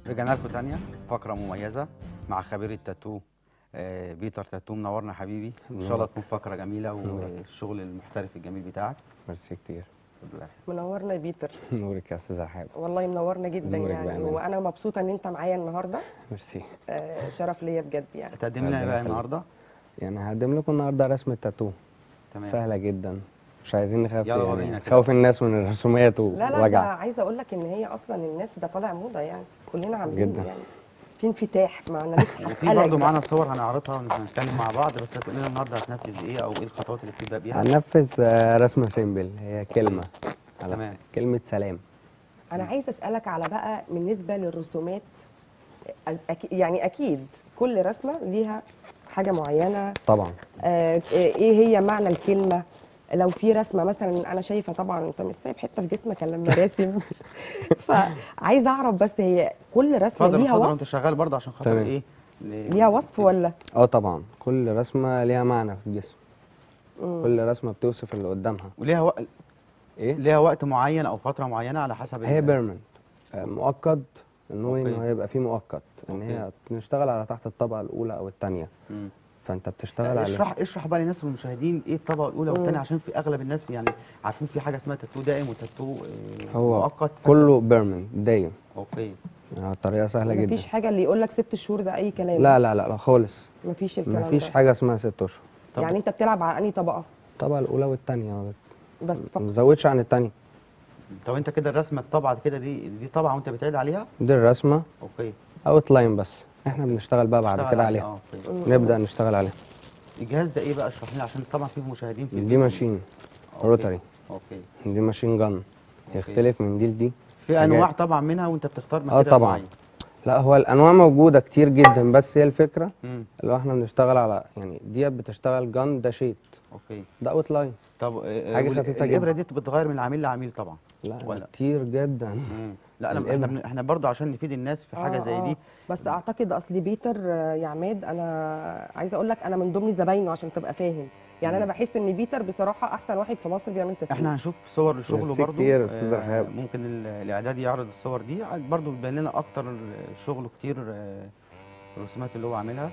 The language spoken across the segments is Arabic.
رجعنا لكم تانية فقرة مميزة مع خبير التاتو بيتر تاتو. منورنا حبيبي، ان شاء الله تكون فقرة جميلة والشغل المحترف الجميل بتاعك. ميرسي كتير. منورنا يا بيتر. نورك يا استاذ رحاب. والله منورنا جدا نورك يعني، بأمانة. وانا مبسوطه ان انت معايا النهارده. ميرسي. شرف ليا بجد يعني. تقدم لنا ايه بقى النهارده؟ يعني هقدم لكم النهارده رسمة تاتو. تمام. سهلة جدا، مش عايزين نخاف يلا ورينا يعني كده. خوف الناس من الرسومات لا لا، ده ووجع. عايزه اقول لك ان هي اصلا الناس ده طالع موضه يعني، كلنا عاملين جدا. يعني في انفتاح معنا. لسه وفي هسألك برضه بقى. معانا صور هنعرضها ونتكلم مع بعض، بس هتقول لنا النهارده هتنفذ ايه او ايه الخطوات اللي بتبدا بيها؟ هننفذ رسمة سيمبل، هي كلمة. تمام. كلمة سلام. انا عايزه اسالك على بقى بالنسبه للرسومات. يعني اكيد كل رسمه ليها حاجه معينه. طبعا. ايه هي معنى الكلمه؟ لو في رسمه مثلا، انا شايفه طبعا انت مش سايب حته في جسمك الا لما راسم. فعايزه اعرف بس هي كل رسمه اتفضل ليها اتفضل وانت وصف؟ شغال برضه عشان خاطر تمام. ايه؟ ليها وصف ولا؟ طبعا كل رسمة ليها معنى في الجسم. كل رسمة بتوصف اللي قدامها. وليها وقت؟ ايه؟ ليها وقت معين او فتره معينه على حسب هي بيرمنت. مؤقت. انه أوكي. هيبقى فيه مؤقت ان هي بنشتغل على تحت الطبقه الاولى او الثانيه. فانت بتشتغل عليه. اشرح بقى للناس والمشاهدين ايه الطبقه الاولى والثانيه، عشان في اغلب الناس يعني عارفين في حاجه اسمها تاتو دائم وتاتو هو مؤقت. كله بيرمنت دايم. اوكي. طريقه سهله جدا. مفيش حاجه اللي يقول لك 6 شهور ده اي كلام؟ لا لا لا لا خالص. مفيش الكلام ده؟ مفيش حاجه اسمها 6 اشهر. يعني انت بتلعب على انهي طبقه؟ الطبقه الاولى والثانيه بس ما فقط؟ تزودش عن الثانيه. طب انت كده الرسمه الطبعه كده دي طبعه وانت بتعيد عليها؟ دي الرسمه اوكي. اوت لاين، بس احنا بنشتغل بقى بعد كده عليها. نبدا نشتغل عليها. الجهاز ده ايه بقى؟ اشرح لنا عشان طبعا فيه مشاهدين في دي ماشين روتري. اوكي. دي ماشين جن. يختلف من دي لدي. في انواع طبعا منها وانت بتختار ماتيريال طبعا معين. لا، هو الانواع موجوده كتير جدا، بس هي الفكره اللي احنا بنشتغل على يعني ديت بتشتغل جن، ده شيت. اوكي. ده اوت لاين. طب حاجه خفيفه جدا. الابره دي بتتغير من عميل لعميل طبعا؟ لا ولا كتير جدا. لا احنا برضه عشان نفيد الناس في حاجه زي دي. بس اعتقد اصل بيتر يا عماد، انا عايزه اقول لك انا من ضمن زباينه عشان تبقى فاهم. يعني انا بحس ان بيتر بصراحه احسن واحد في مصر بيعمل تاتو. احنا هنشوف صور لشغله برضه كتير يا استاذ رحاب. ممكن الاعداد يعرض الصور دي برضه بيبين لنا اكتر شغله كتير الرسومات اللي هو عاملها.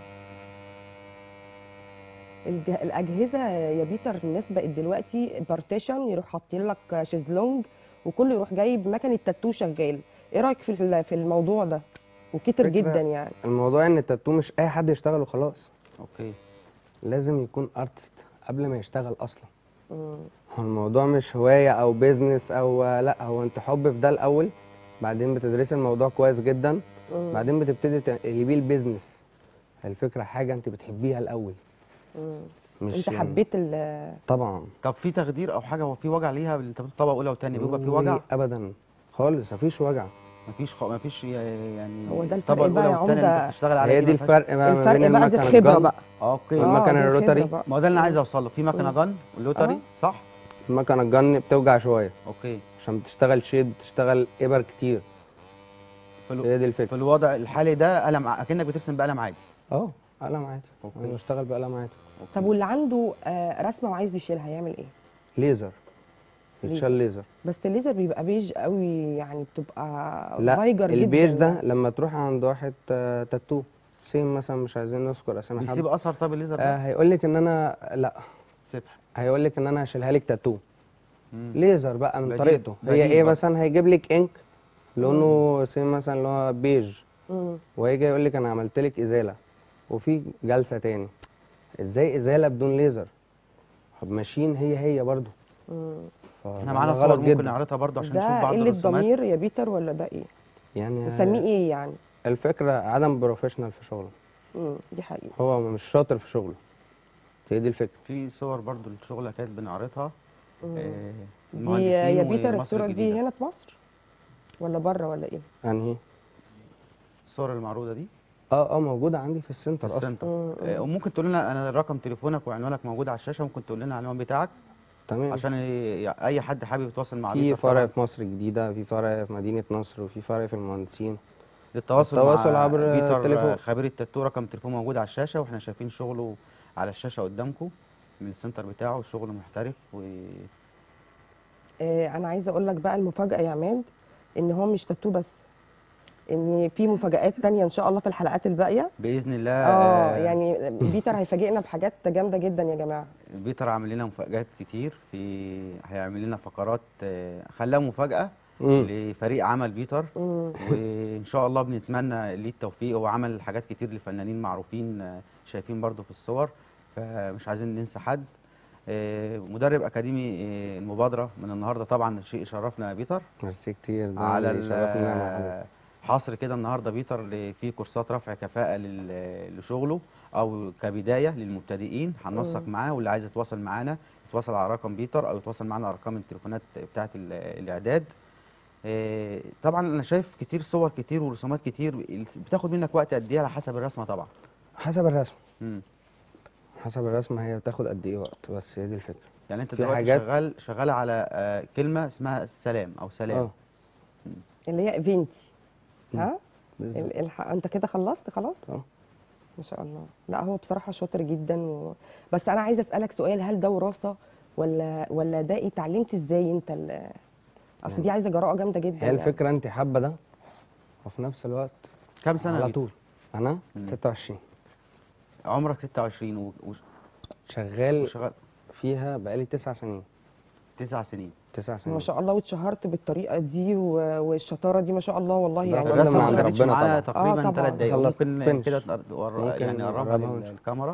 الاجهزه يا بيتر الناس بقت دلوقتي بارتيشن، يروح حاطين لك شيزلونج وكله يروح جايب مكنه تاتو شغال. ايه رايك في الموضوع ده؟ وكتر جدا يعني. الموضوع ان التاتو مش اي حد يشتغل وخلاص. اوكي. لازم يكون ارتست قبل ما يشتغل اصلا. هو الموضوع مش هوايه او بيزنس او لا، هو انت حب في ده الاول، بعدين بتدرسي الموضوع كويس جدا، بعدين بتبتدي تقلبيه البيزنس. الفكره حاجه انت بتحبيها الاول. مش انت حبيت طبعا. طب في تخدير او حاجه؟ هو في وجع ليها؟ انت طبقه اولى وثانيه بيبقى في وجع؟ ابدا خالص، مفيش وجع. مفيش يعني هو ده الفرق بقى يا والثانيه اللي انت بتشتغل عليها. هي دي الفرق بقى ما بين بقى، دي المكنه الخبره الجن. بقى. اوكي. والمكنه الروتري. ما هو ده اللي انا عايز اوصل له. في مكنه جن واللوتري صح؟ المكنه الجن بتوجع شويه. اوكي. عشان بتشتغل شيد، بتشتغل ابر كتير. هي دي الفكره. في الوضع الحالي ده قلم اكنك بترسم بقلم عادي؟ قلم عادي. انا بشتغل بقلم عادي. طب واللي عنده رسمه وعايز يشيلها يعمل ايه؟ ليزر. يتشال ليزر. بس الليزر بيبقى بيج قوي يعني، بتبقى لا فايجر جدا. البيج ده يعني لما تروح عند واحد تاتو سيم مثلا، مش عايزين نذكر اسامي حد، بيسيب اثر؟ طب الليزر ده هيقول لك ان انا لا سيبش، هيقول لك ان انا هشيلها لك تاتو. ليزر بقى من طريقته هي ايه؟ مثلا هيجيب لك انك لونه سيم مثلا اللي هو بيج، وهيجي يقول لك انا عملت لك ازاله، وفي جلسه تاني. ازاي ازاله بدون ليزر؟ ماشين هي برضو. احنا معانا صور ممكن نعرضها برضو عشان نشوف بعض الرسومات. ده قله ضمير يا بيتر ولا ده ايه؟ يعني نسميه ايه يعني؟ الفكره عدم بروفيشنال في شغله. دي حقيقه. هو مش شاطر في شغله. هي دي الفكره. في صور برضو الشغله كانت بنعرضها. دي يا بيتر الصوره دي هنا في مصر ولا بره ولا ايه؟ انهي الصور المعروضه دي؟ موجوده عندي في السنتر في السنتر. وممكن تقول لنا، انا رقم تليفونك وعنوانك موجود على الشاشه، ممكن تقول لنا العنوان بتاعك؟ تمام. عشان اي حد حابب يتواصل مع في بيتر. فرع في مصر الجديده، في فرع في مدينه نصر، وفي فرع في المهندسين. التواصل مع عبر بيتر التليفون. خبير التاتو، رقم التليفون موجود على الشاشه، واحنا شايفين شغله على الشاشه قدامكم من السنتر بتاعه. شغل محترف انا عايزه اقول لك بقى المفاجاه يا عماد، ان هو مش تاتو بس. ان في مفاجآت تانية ان شاء الله في الحلقات الباقيه. باذن الله. يعني بيتر هيفاجئنا بحاجات جامده جدا يا جماعه. بيتر عامل لنا مفاجآت كتير، هيعمل لنا فقرات خلاها مفاجأة لفريق عمل بيتر. وإن شاء الله بنتمنى ليه التوفيق. هو عمل حاجات كتير لفنانين معروفين شايفين برضو في الصور، فمش عايزين ننسى حد. مدرب أكاديمي المبادرة من النهاردة طبعا شيء يشرفنا يا بيتر. ميرسي كتير، ده على اللي شرفنا مع حضرتك. حصر كده النهارده بيتر في كورسات رفع كفاءة لشغله او كبداية للمبتدئين. هننسق معاه، واللي عايز يتواصل معانا يتواصل على رقم بيتر او يتواصل معانا على ارقام التليفونات بتاعة الاعداد. طبعا انا شايف كتير صور كتير ورسومات كتير، بتاخد منك وقت قد ايه على حسب الرسمة طبعا؟ حسب الرسم. مم. حسب الرسمه هي بتاخد قد ايه وقت، بس هي دي الفكره. يعني انت في دلوقتي حاجات شغال على كلمة اسمها السلام او سلام. اللي هي ايفنتي. ها بالظبط. انت كده خلصت خلاص؟ ما شاء الله. لا هو بصراحه شاطر جدا بس انا عايزه اسالك سؤال، هل ده وراثه ولا ده اتعلمت ازاي انت اصل دي عايزه جراءه جامده جدا. هي الفكره انت حابه ده وفي نفس الوقت كام سنة على بيتر؟ طول. انا 26. عمرك 26 شغال وشغال فيها بقالي 9 سنين. 9 سنين. 9 سنين ما شاء الله، واتشهرت بالطريقه دي والشطاره دي ما شاء الله والله. ده يعني كله الرسمه من ما عند خدتش ربنا معانا طبعا. تقريبا طبعاً. 3 دقايق. خلصت ممكن finish. كده ممكن يعني نقربها نقربها ونشوف. للكاميرا.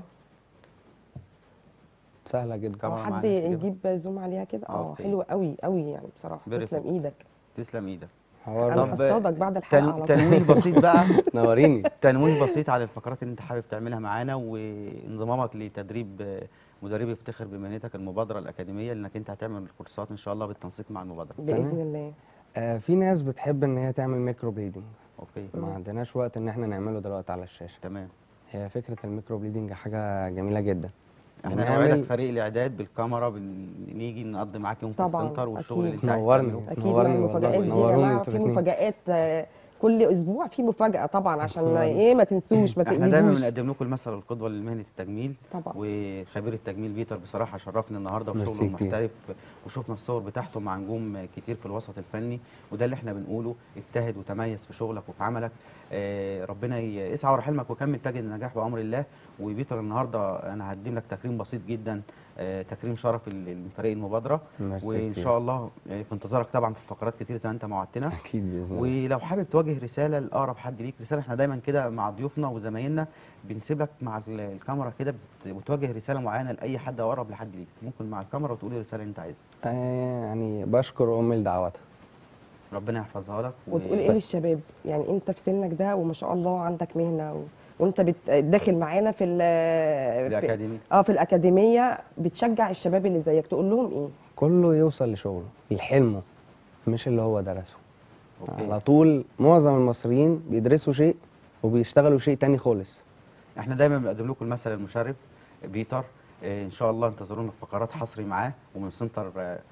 سهله جدا. كاميرا حد معانا كده. يجيب زوم عليها كده. أوكي. حلوه قوي قوي يعني بصراحه. تسلم Perfect. ايدك. تسلم ايدك. حوار انا طب هصطادك بعد الحلقه على طول. تنويه بسيط بقى. نوريني. تنويه بسيط على الفقرات اللي انت حابب تعملها معانا، وانضمامك لتدريب مدرب يفتخر بمهنتك، المبادره الاكاديميه، لانك انت هتعمل كورسات ان شاء الله بالتنسيق مع المبادره. باذن الله. في ناس بتحب ان هي تعمل ميكرو بليدنج. اوكي. ما عندناش وقت ان احنا نعمله دلوقتي على الشاشه. تمام. هي فكره الميكرو بليدنج حاجه جميله جدا. احنا نوعدك فريق الاعداد بالكاميرا، نيجي نقضي معاك يوم في طبعاً، السنتر والشغل اللي أكيد. انت عايز نورني. تعمله. اكيد مع نورني المفاجآت والله. دي يا نوروني جماعه. انتوا في الاتنين. مفاجآت كل اسبوع في مفاجاه طبعا، عشان ايه ما تنسوش، ما احنا دايما تقلبوش. بنقدم لكم المثل والقدوه لمهنه التجميل طبعا. وخبير التجميل بيتر بصراحه شرفني النهارده ميرسي وشغله كتير. المحترف، وشفنا الصور بتاعته مع نجوم كتير في الوسط الفني، وده اللي احنا بنقوله، اجتهد وتميز في شغلك وفي عملك. ربنا يسعى ورا حلمك وكمل تجد النجاح بامر الله. وبيتر النهارده انا هقدم لك تكريم بسيط جدا، تكريم شرف لفريق المبادره، ميرسي وان كتير. شاء الله في انتظارك طبعا في فقرات كتير زي ما انت ما وعدتنا. اكيد باذن الله. ولو حابب توجه رساله لاقرب حد ليك، رساله، احنا دايما كده مع ضيوفنا وزمايلنا بنسيب لك مع الكاميرا كده وتوجه رساله معينه لاي حد او اقرب لحد ليك، ممكن مع الكاميرا وتقول الرساله اللي انت عايزها. يعني بشكر امي لدعوتها. ربنا يحفظها لك. وتقول ايه للشباب؟ يعني انت في سنك ده وما شاء الله عندك مهنه وانت داخل معانا في الاكاديمي. في الاكاديميه، بتشجع الشباب اللي زيك، تقول لهم ايه؟ كله يوصل لشغله، لحلمه، مش اللي هو درسه. أوكي. على طول معظم المصريين بيدرسوا شيء وبيشتغلوا شيء تاني خالص. احنا دايما بنقدم لكم المثل المشرف بيتر. ان شاء الله انتظرونا في فقرات حصري معاه ومن سنتر،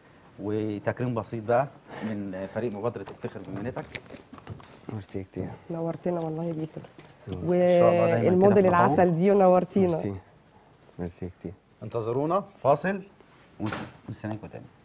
وتكريم بسيط بقى من فريق مبادره افتخر بمهنتك. ميرسي كتير. نورتنا والله يا بيتر. إن شاء الله دايماً كده والموديل في تفوق. العسل دي ونورتينا. ميرسي. ميرسي كتير. انتظرونا فاصل ونستناكم تاني.